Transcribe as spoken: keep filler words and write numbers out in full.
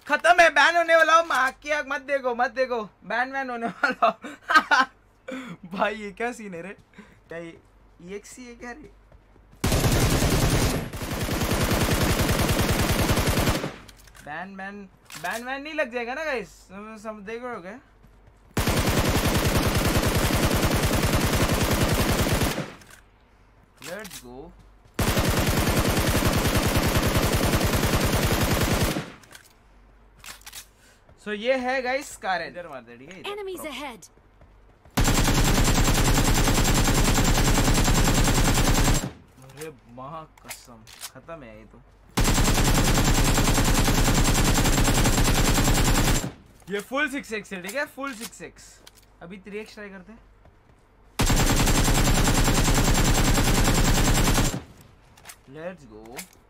खत्म है, बैन होने वाला हूँ। माँ की आग मत देखो मत देखो, बैन वैन होने वाला हूँ। भाई ये क्या सीन है रे? क्या ये ईएक्सी है क्या रे? बैन बैन बैन वैन नहीं लग जाएगा ना गाइस? सब देख रहे हो क्या? Let's go. सो ये है गाइस कार है, इधर मार दे। ठीक है, एनिमीज अहेड। अरे मां कसम, खत्म है ये तो। ये फुल सिक्स एक्स है, ठीक है, फुल सिक्स एक्स। अभी थ्री एक्स ट्राई करते हैं। लेट्स गो।